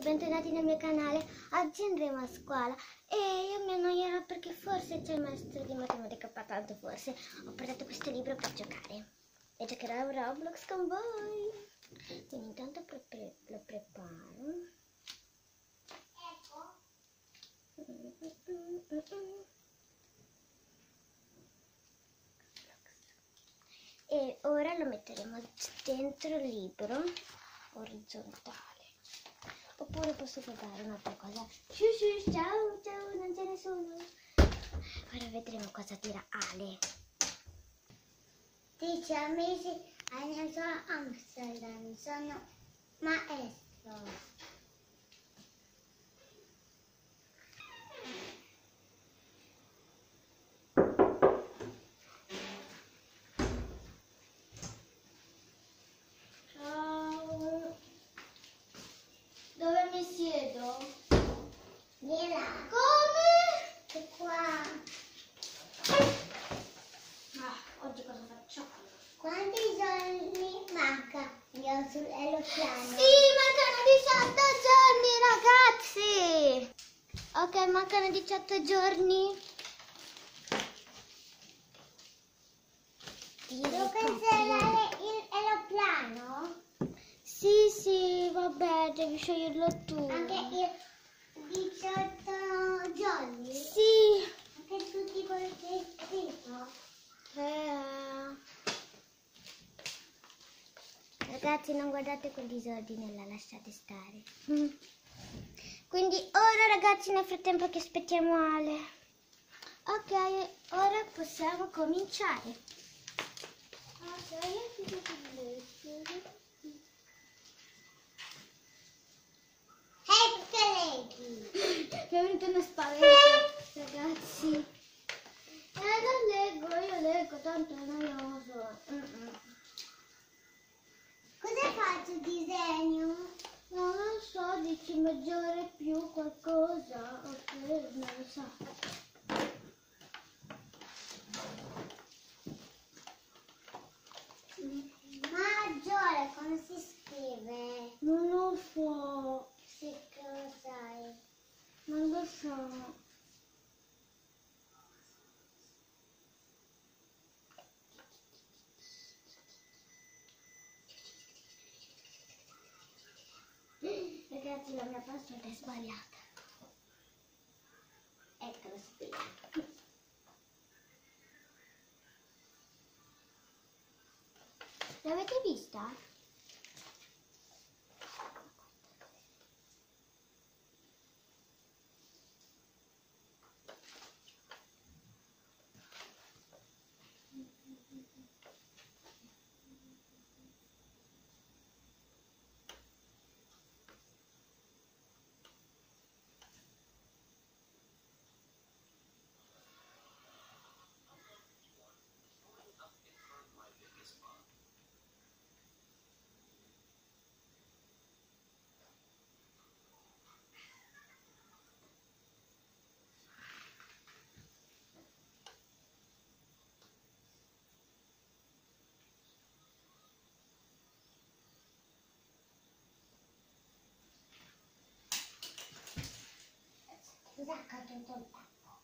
bentornati nel mio canale. Oggi andremo a scuola e io mi annoierò perché forse c'è il maestro di matematica, ma tanto forse ho portato questo libro per giocare e giocherò a Roblox con voi. Quindi intanto lo preparo. E ora lo metteremo dentro il libro orizzontale. Oppure posso provare un'altra cosa. Ciao, ciao, non c'è nessuno. Ora vedremo cosa dirà Ale. 10 mesi adesso a Amsterdam, sono maestro. Ciao. Dove mi siedo? Di là. Come? Che qua. Oggi cosa facciamo? Quanti giorni manca sull'aeroplano? Sì, mancano 18 giorni, ragazzi. Ok, mancano 18 giorni. Devo cancellare l'aeroplano? Sì, vabbè, devi sceglierlo tu. Anche io 18 giorni? Sì. Anche tutti quelli che hai scritto? Ragazzi, non guardate quel disordine là, lasciate stare. Quindi ora, ragazzi, nel frattempo che aspettiamo Ale. Ok, ora possiamo cominciare. Hey, colleghi! Mi è venuto uno spavento, ragazzi. Non leggo, io leggo, tanto è noioso. Cosa faccio disegno? Non lo so, dici maggiore più qualcosa, ok, non lo so. Maggiore, come si scrive? Non lo so, Sì, che lo sai. non lo so. Ragazzi, la mia password è sbagliata. Ecco, l'ho spiegato. L'avete vista? Scusa, ho caduto il tappo.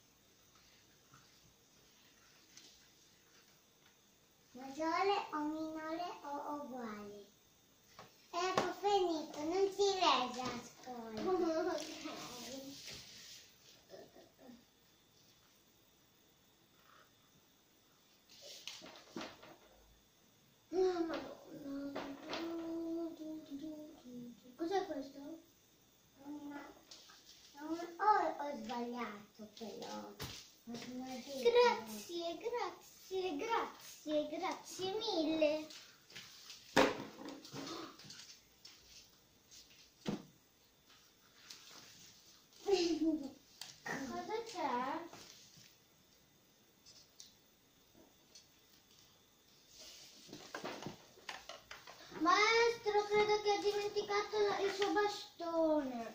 Maggiore o minore o uguale? Ecco, finito, non si legge a scuola. Cos'è questo? Ho sbagliato però. Grazie mille. Cosa c'è? Maestro, credo che ha dimenticato il suo bastone.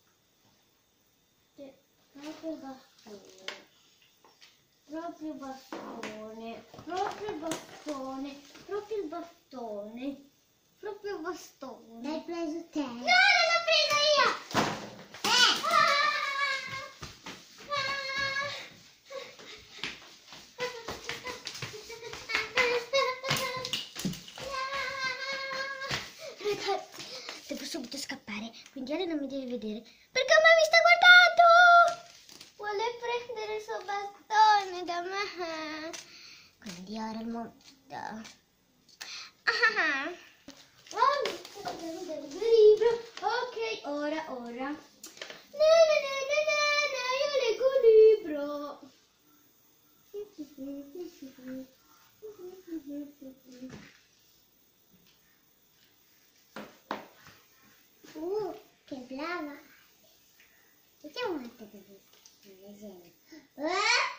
Sì, proprio il bastone. Proprio il bastone. Proprio il bastone. Proprio il bastone. Proprio il bastone. L'hai preso te? No, non l'ho preso dovuto scappare, quindi Ale non mi deve vedere. Perché a me mi sta guardando! Vuole prendere il suo bastone da me. Quindi ora è il momento. Ah. Oh, mi sto guardando il libro. Ok, ora. Io leggo un libro. Che brava. Vediamo quante cose sto leggendo.